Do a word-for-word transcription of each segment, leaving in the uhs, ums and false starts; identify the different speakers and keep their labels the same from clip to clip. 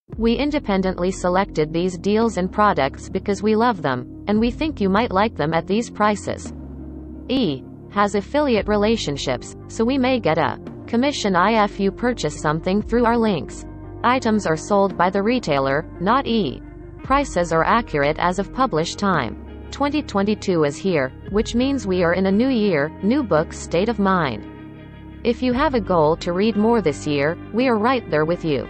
Speaker 1: We independently selected these deals and products because we love them, and we think you might like them at these prices. E has affiliate relationships, so we may get a commission if you purchase something through our links. Items are sold by the retailer, not E. Prices are accurate as of published time. twenty twenty-two is here, which means we are in a new year, new books state of mind. If you have a goal to read more this year, we are right there with you.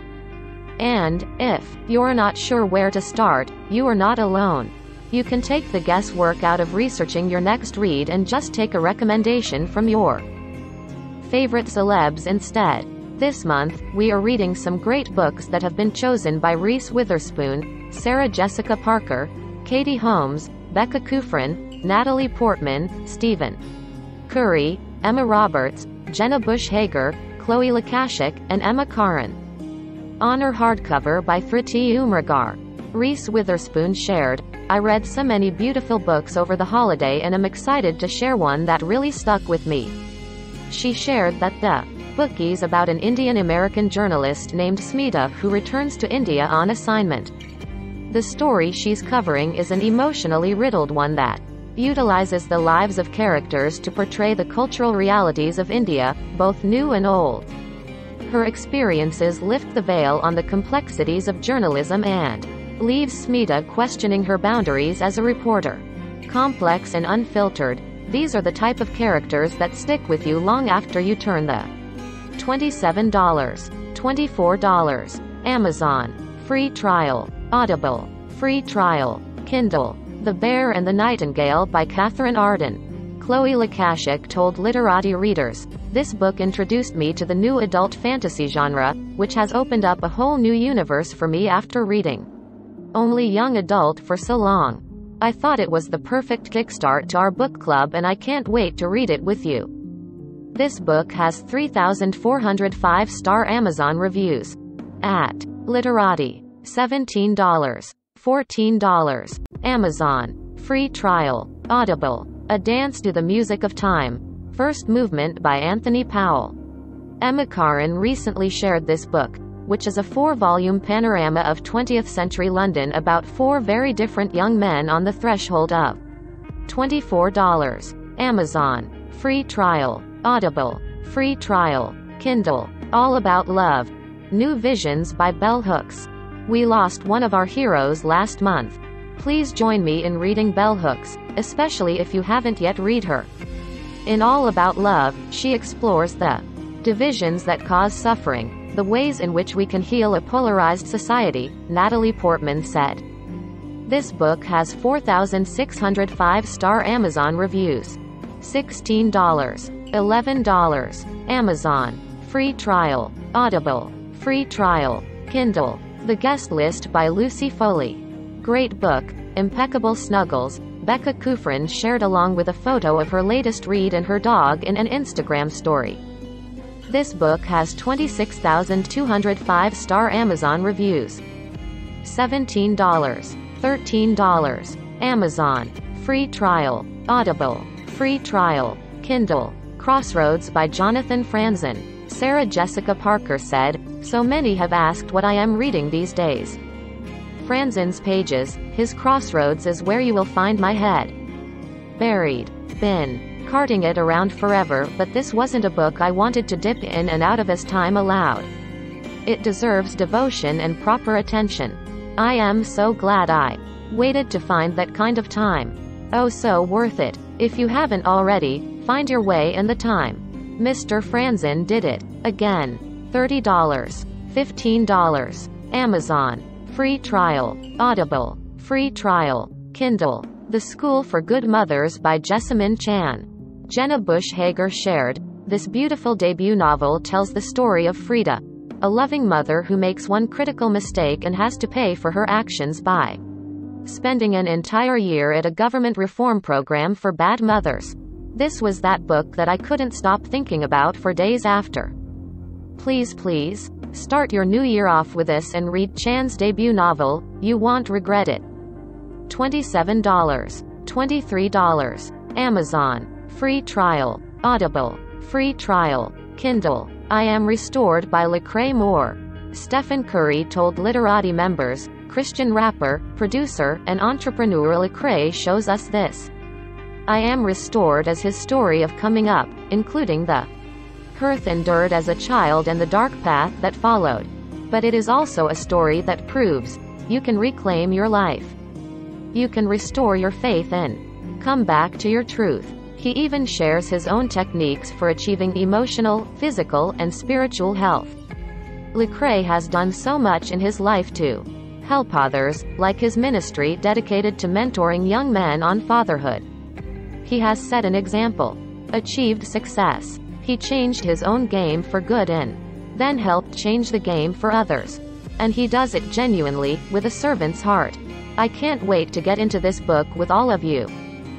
Speaker 1: And, if you're not sure where to start, you are not alone. You can take the guesswork out of researching your next read and just take a recommendation from your favorite celebs instead. This month, we are reading some great books that have been chosen by Reese Witherspoon, Sarah Jessica Parker, Katie Holmes, Becca Kufrin, Natalie Portman, Stephen Curry, Emma Roberts, Jenna Bush Hager, Chloe Lukashik, and Emma Karin. Honor hardcover by Thriti Umrigar. Reese Witherspoon shared, I read so many beautiful books over the holiday and am excited to share one that really stuck with me. She shared that the book is about an Indian-American journalist named Smita who returns to India on assignment. The story she's covering is an emotionally riddled one that utilizes the lives of characters to portray the cultural realities of India, both new and old. Her experiences lift the veil on the complexities of journalism and leaves Smita questioning her boundaries as a reporter. Complex and unfiltered, these are the type of characters that stick with you long after you turn the twenty-seven dollars, twenty-four dollars, Amazon, free trial, Audible, free trial, Kindle, The Bear and the Nightingale by Catherine Arden. Chloe Lukashik told Literati readers, this book introduced me to the new adult fantasy genre, which has opened up a whole new universe for me after reading only young adult for so long. I thought it was the perfect kickstart to our book club and I can't wait to read it with you. This book has three thousand four hundred five-star Amazon reviews. At Literati, seventeen dollars, fourteen dollars, Amazon, free trial, Audible, A Dance to the Music of Time, First Movement by Anthony Powell. Emma Karin recently shared this book, which is a four-volume panorama of twentieth century London about four very different young men on the threshold of twenty-four dollars. Amazon, free trial, Audible, free trial, Kindle, All About Love, New Visions by Bell Hooks. We lost one of our heroes last month. Please join me in reading Bell Hooks, especially if you haven't yet read her. In All About Love, she explores the divisions that cause suffering, the ways in which we can heal a polarized society, Natalie Portman said. This book has four thousand six hundred five-star Amazon reviews. sixteen dollars, eleven dollars, Amazon, free trial, Audible, free trial, Kindle, The Guest List by Lucy Foley. Great book, impeccable snuggles, Becca Kufrin shared along with a photo of her latest read and her dog in an Instagram story. This book has twenty-six thousand two hundred five-star Amazon reviews. seventeen dollars, thirteen dollars, Amazon, free trial, Audible, free trial, Kindle, Crossroads by Jonathan Franzen. Sarah Jessica Parker said, so many have asked what I am reading these days. Franzen's pages, his Crossroads is where you will find my head buried. Been carting it around forever, but this wasn't a book I wanted to dip in and out of as time allowed. It deserves devotion and proper attention. I am so glad I waited to find that kind of time. Oh, so worth it. If you haven't already, find your way and the time. Mister Franzen did it. Again. thirty dollars, fifteen dollars, Amazon, free trial, Audible, free trial, Kindle, The School for Good Mothers by Jessamine Chan. Jenna Bush Hager shared, this beautiful debut novel tells the story of Frida, a loving mother who makes one critical mistake and has to pay for her actions by spending an entire year at a government reform program for bad mothers. This was that book that I couldn't stop thinking about for days after. Please please, start your new year off with this and read Chan's debut novel, you won't regret it. twenty-seven dollars, twenty-three dollars, Amazon, free trial, Audible, free trial, Kindle, I Am Restored by Lecrae Moore. Stephen Curry told Literati members, Christian rapper, producer, and entrepreneur Lecrae shows us this. I Am Restored as his story of coming up, including the hurt endured as a child and the dark path that followed. But it is also a story that proves you can reclaim your life. You can restore your faith and come back to your truth. He even shares his own techniques for achieving emotional, physical, and spiritual health. Lecrae has done so much in his life to help others, like his ministry dedicated to mentoring young men on fatherhood. He has set an example, achieved success. He changed his own game for good and then helped change the game for others. And he does it genuinely, with a servant's heart. I can't wait to get into this book with all of you.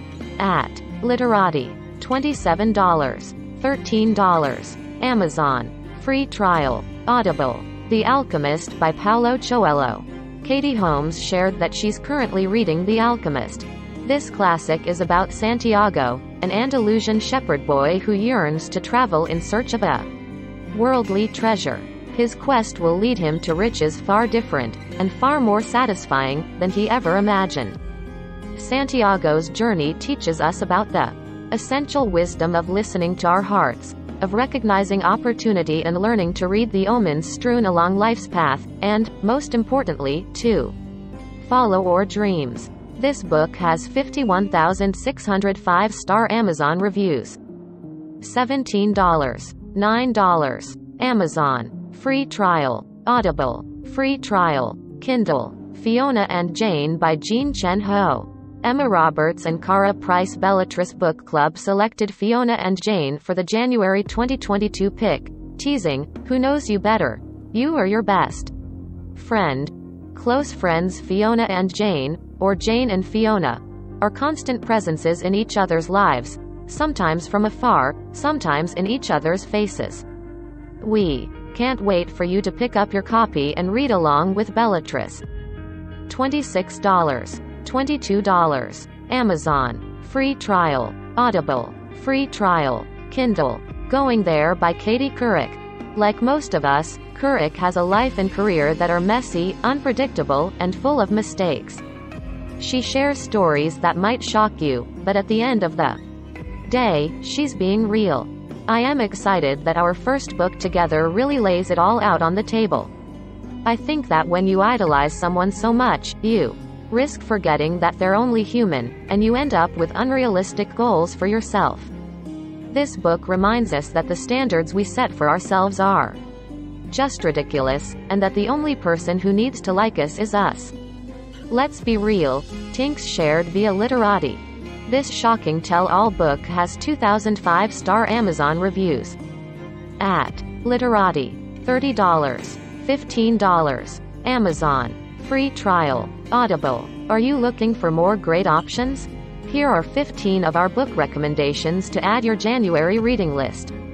Speaker 1: At Literati, twenty-seven dollars, thirteen dollars. Amazon. Free trial. Audible. The Alchemist by Paulo Coelho. Katie Holmes shared that she's currently reading The Alchemist. This classic is about Santiago, an Andalusian shepherd boy who yearns to travel in search of a worldly treasure. His quest will lead him to riches far different, and far more satisfying, than he ever imagined. Santiago's journey teaches us about the essential wisdom of listening to our hearts, of recognizing opportunity and learning to read the omens strewn along life's path, and, most importantly, to follow our dreams. This book has fifty-one thousand six hundred five-star Amazon reviews. seventeen dollars. nine dollars. Amazon. Free trial. Audible. Free trial. Kindle. Fiona and Jane by Jean Chen Ho. Emma Roberts and Cara Price Bellatrix Book Club selected Fiona and Jane for the January twenty twenty-two pick, teasing, who knows you better? You or your best friend. Close friends Fiona and Jane, or Jane and Fiona, are constant presences in each other's lives, sometimes from afar, sometimes in each other's faces. We can't wait for you to pick up your copy and read along with Bellatrix. twenty-six dollars. twenty-two dollars. Amazon. Free trial. Audible. Free trial. Kindle. Going There by Katie Couric. Like most of us, Couric has a life and career that are messy, unpredictable, and full of mistakes. She shares stories that might shock you, but at the end of the day, she's being real. I am excited that our first book together really lays it all out on the table. I think that when you idolize someone so much, you risk forgetting that they're only human, and you end up with unrealistic goals for yourself. This book reminds us that the standards we set for ourselves are just ridiculous, and that the only person who needs to like us is us. Let's be real, Tinks shared via Literati. This shocking tell-all book has two thousand five-star Amazon reviews. At Literati, thirty dollars. fifteen dollars. Amazon. Free trial. Audible. Are you looking for more great options? Here are fifteen of our book recommendations to add your January reading list.